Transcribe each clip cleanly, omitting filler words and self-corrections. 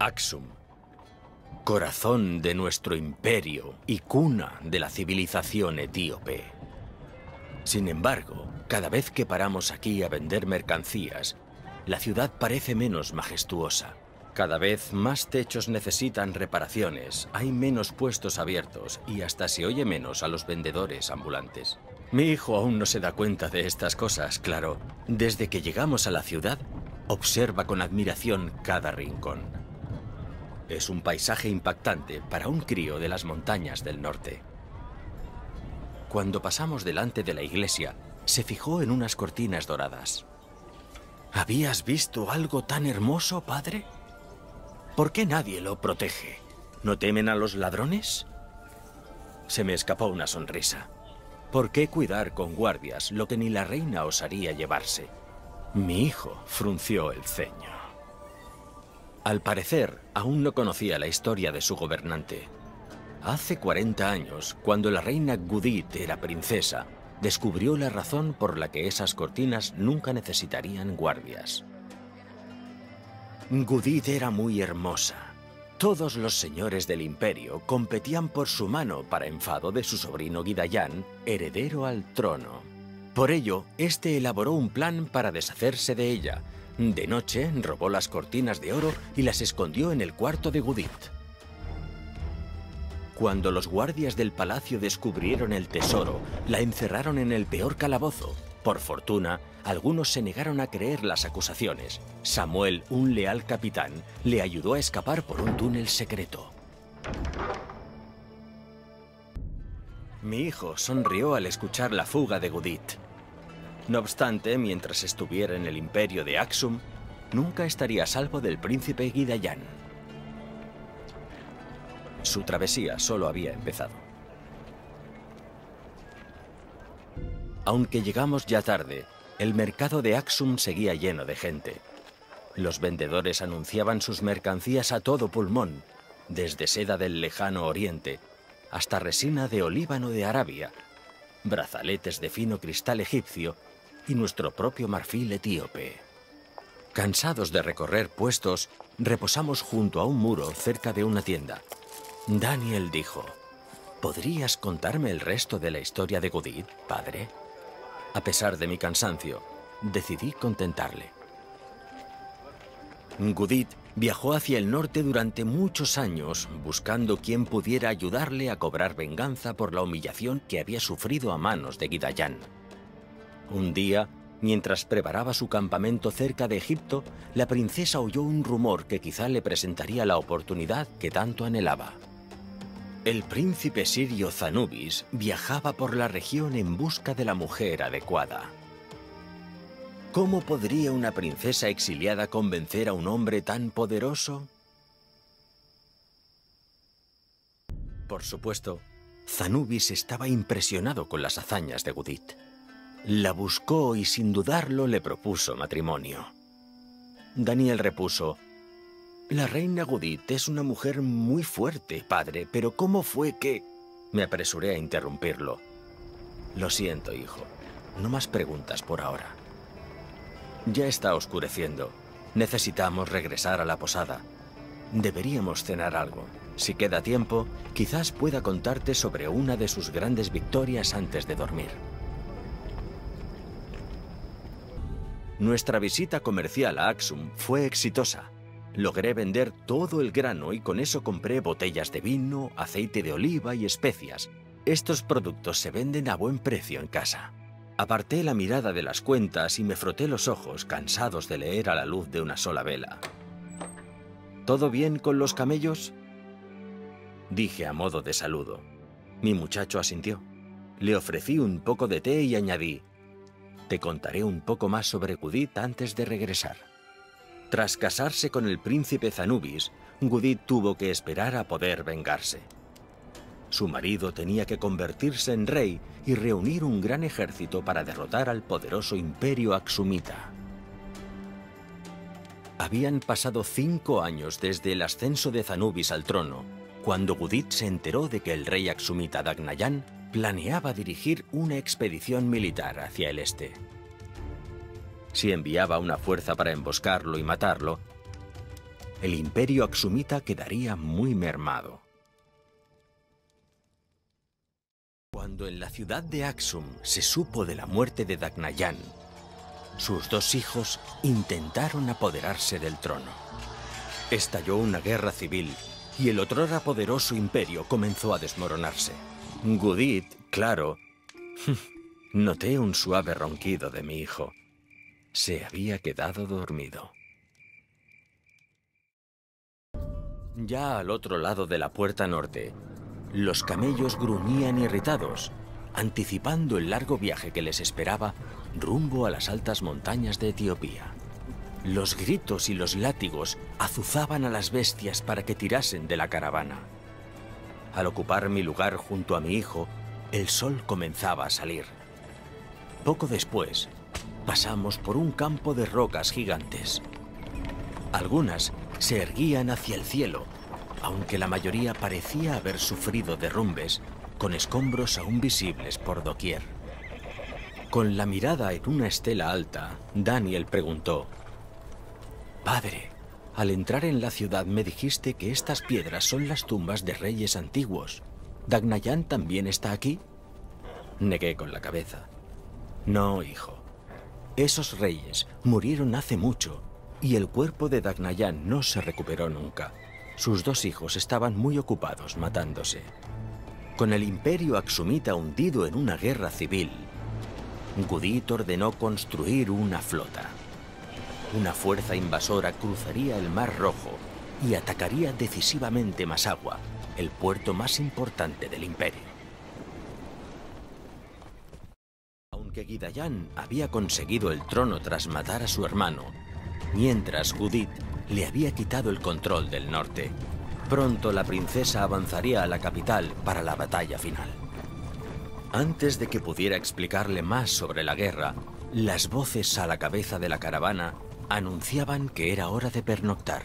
Aksum, corazón de nuestro imperio y cuna de la civilización etíope. Sin embargo, cada vez que paramos aquí a vender mercancías, la ciudad parece menos majestuosa. Cada vez más techos necesitan reparaciones, hay menos puestos abiertos y hasta se oye menos a los vendedores ambulantes. Mi hijo aún no se da cuenta de estas cosas, claro. Desde que llegamos a la ciudad, observa con admiración cada rincón. Es un paisaje impactante para un crío de las montañas del norte. Cuando pasamos delante de la iglesia, se fijó en unas cortinas doradas. ¿Habías visto algo tan hermoso, padre? ¿Por qué nadie lo protege? ¿No temen a los ladrones? Se me escapó una sonrisa. ¿Por qué cuidar con guardias lo que ni la reina osaría llevarse? Mi hijo frunció el ceño. Al parecer, aún no conocía la historia de su gobernante. Hace 40 años, cuando la reina Gudit era princesa, descubrió la razón por la que esas cortinas nunca necesitarían guardias. Gudit era muy hermosa. Todos los señores del imperio competían por su mano para enfado de su sobrino Guidayán, heredero al trono. Por ello, este elaboró un plan para deshacerse de ella. De noche, robó las cortinas de oro y las escondió en el cuarto de Gudit. Cuando los guardias del palacio descubrieron el tesoro, la encerraron en el peor calabozo. Por fortuna, algunos se negaron a creer las acusaciones. Samuel, un leal capitán, le ayudó a escapar por un túnel secreto. Mi hijo sonrió al escuchar la fuga de Gudit. No obstante, mientras estuviera en el imperio de Aksum, nunca estaría a salvo del príncipe Guidayán. Su travesía solo había empezado. Aunque llegamos ya tarde, el mercado de Aksum seguía lleno de gente. Los vendedores anunciaban sus mercancías a todo pulmón, desde seda del lejano oriente hasta resina de olíbano de Arabia, brazaletes de fino cristal egipcio y nuestro propio marfil etíope. Cansados de recorrer puestos, reposamos junto a un muro cerca de una tienda. Daniel dijo: ¿podrías contarme el resto de la historia de Gudit, padre? A pesar de mi cansancio, decidí contentarle. Gudit viajó hacia el norte durante muchos años, buscando quien pudiera ayudarle a cobrar venganza por la humillación que había sufrido a manos de Guidayán. Un día, mientras preparaba su campamento cerca de Egipto, la princesa oyó un rumor que quizá le presentaría la oportunidad que tanto anhelaba. El príncipe sirio Zanubis viajaba por la región en busca de la mujer adecuada. ¿Cómo podría una princesa exiliada convencer a un hombre tan poderoso? Por supuesto, Zanubis estaba impresionado con las hazañas de Gudit. La buscó y sin dudarlo le propuso matrimonio. Daniel repuso: la reina Gudit es una mujer muy fuerte, padre, pero ¿cómo fue que...? Me apresuré a interrumpirlo. Lo siento, hijo. No más preguntas por ahora. Ya está oscureciendo. Necesitamos regresar a la posada. Deberíamos cenar algo. Si queda tiempo, quizás pueda contarte sobre una de sus grandes victorias antes de dormir. Nuestra visita comercial a Aksum fue exitosa. Logré vender todo el grano y con eso compré botellas de vino, aceite de oliva y especias. Estos productos se venden a buen precio en casa. Aparté la mirada de las cuentas y me froté los ojos, cansados de leer a la luz de una sola vela. ¿Todo bien con los camellos?, dije a modo de saludo. Mi muchacho asintió. Le ofrecí un poco de té y añadí: te contaré un poco más sobre Gudit antes de regresar. Tras casarse con el príncipe Zanubis, Gudit tuvo que esperar a poder vengarse. Su marido tenía que convertirse en rey y reunir un gran ejército para derrotar al poderoso imperio aksumita. Habían pasado 5 años desde el ascenso de Zanubis al trono, cuando Gudit se enteró de que el rey aksumita Dagnayán planeaba dirigir una expedición militar hacia el este. Si enviaba una fuerza para emboscarlo y matarlo, el imperio aksumita quedaría muy mermado. Cuando en la ciudad de Aksum se supo de la muerte de Dagnayan, sus dos hijos intentaron apoderarse del trono. Estalló una guerra civil y el otrora poderoso imperio comenzó a desmoronarse. Gudit, claro, noté un suave ronquido de mi hijo. Se había quedado dormido. Ya al otro lado de la puerta norte, los camellos gruñían irritados, anticipando el largo viaje que les esperaba rumbo a las altas montañas de Etiopía. Los gritos y los látigos azuzaban a las bestias para que tirasen de la caravana. Al ocupar mi lugar junto a mi hijo, el sol comenzaba a salir. Poco después, pasamos por un campo de rocas gigantes. Algunas se erguían hacia el cielo, aunque la mayoría parecía haber sufrido derrumbes, con escombros aún visibles por doquier. Con la mirada en una estela alta, Daniel preguntó: «Padre, al entrar en la ciudad me dijiste que estas piedras son las tumbas de reyes antiguos. ¿Dagnayan también está aquí?» Negué con la cabeza. «No, hijo. Esos reyes murieron hace mucho y el cuerpo de Dagnayan no se recuperó nunca. Sus dos hijos estaban muy ocupados matándose. Con el imperio aksumita hundido en una guerra civil, Gudit ordenó construir una flota. Una fuerza invasora cruzaría el Mar Rojo y atacaría decisivamente Massawa, el puerto más importante del imperio. Aunque Gidayán había conseguido el trono tras matar a su hermano, mientras Gudit le había quitado el control del norte, pronto la princesa avanzaría a la capital para la batalla final. Antes de que pudiera explicarle más sobre la guerra, las voces a la cabeza de la caravana anunciaban que era hora de pernoctar.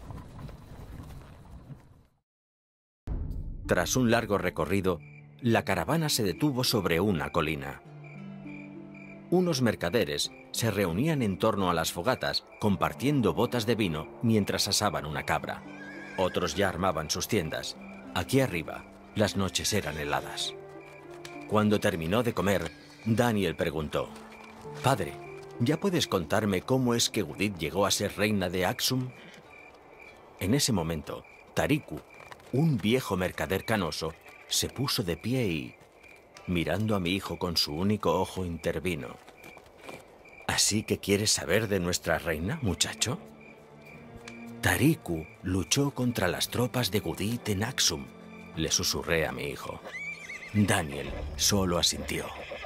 Tras un largo recorrido, la caravana se detuvo sobre una colina. Unos mercaderes se reunían en torno a las fogatas, compartiendo botas de vino mientras asaban una cabra. Otros ya armaban sus tiendas. Aquí arriba, las noches eran heladas. Cuando terminó de comer, Daniel preguntó: «Padre, ¿ya puedes contarme cómo es que Gudit llegó a ser reina de Aksum?» En ese momento, Tariku, un viejo mercader canoso, se puso de pie y, mirando a mi hijo con su único ojo, intervino: «¿Así que quieres saber de nuestra reina, muchacho?» «Tariku luchó contra las tropas de Gudit en Aksum», le susurré a mi hijo. Daniel solo asintió.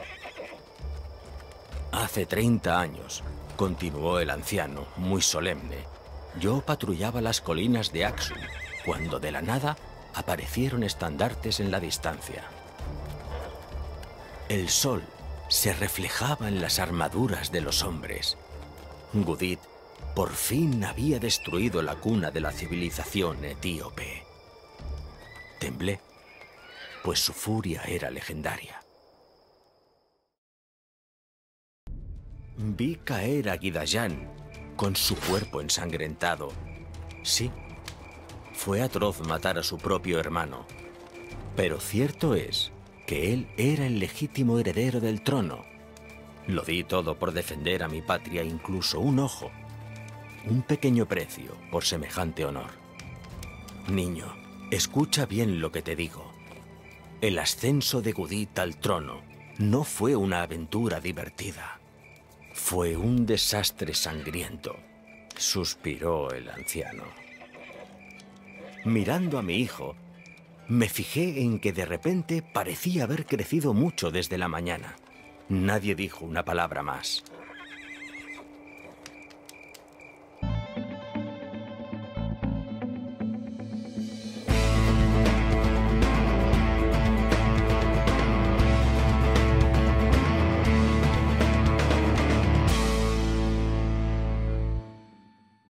«Hace 30 años», continuó el anciano, muy solemne, «yo patrullaba las colinas de Aksum, cuando de la nada aparecieron estandartes en la distancia. El sol se reflejaba en las armaduras de los hombres. Gudit por fin había destruido la cuna de la civilización etíope. Temblé, pues su furia era legendaria. Vi caer a Gidayán con su cuerpo ensangrentado. Sí, fue atroz matar a su propio hermano, pero cierto es que él era el legítimo heredero del trono. Lo di todo por defender a mi patria, incluso un ojo. Un pequeño precio por semejante honor. Niño, escucha bien lo que te digo. El ascenso de Gudit al trono no fue una aventura divertida. Fue un desastre sangriento», suspiró el anciano. Mirando a mi hijo, me fijé en que de repente parecía haber crecido mucho desde la mañana. Nadie dijo una palabra más.